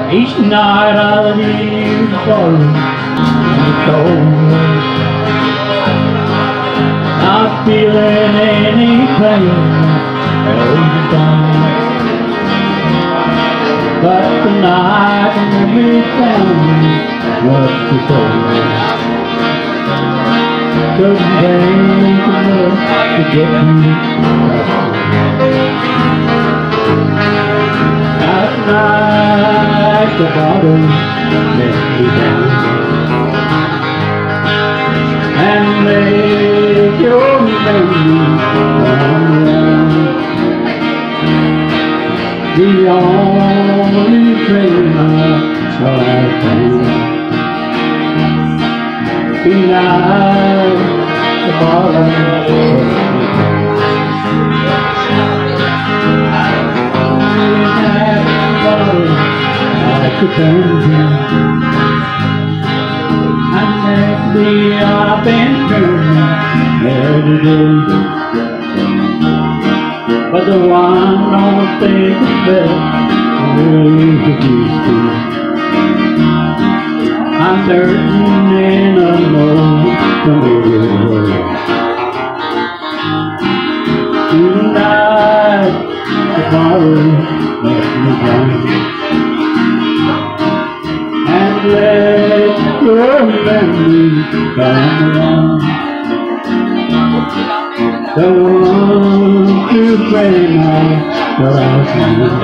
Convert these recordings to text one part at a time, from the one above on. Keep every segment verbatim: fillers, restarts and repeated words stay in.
Each night I leave falling in the cold. Not feeling any pain held me down. But tonight when we found was too cold. Couldn't think enough to get me out. At night the bottom let me down, and make your memory come around. The only train I've found. Tonight the bottom let me down. I could turn him, and lately I've been turning every day. But the one don't think it's better really to be true. I'm searching in a most familiar world. Tonight the bottom let me down, and let your memory come around. Don't want to pray now, but I can.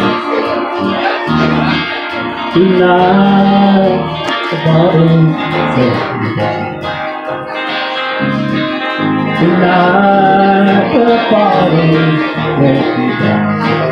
Tonight the bottom let me down. Tonight the bottom let me down.